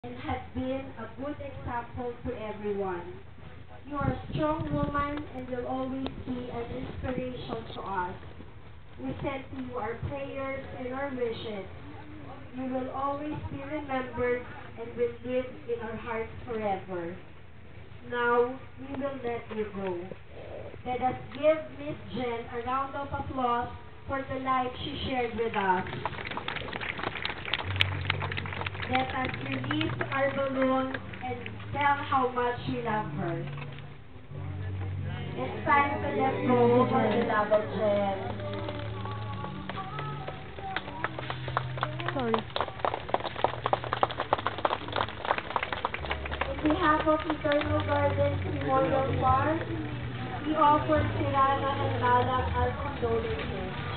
and has been a good example to everyone. You are a strong woman and will always be an inspiration to us. We send to you our prayers and our wishes. You will always be remembered and will live in our hearts forever. Now, we will let you go. Let us give Miss Jen a round of applause for the life she shared with us. Let us release our balloon and tell how much we love her. It's time to let go of the beloved Jen. Sorry. On behalf of Eternal Gardens Memorial Park, we offer Tirana and Malang our condolences.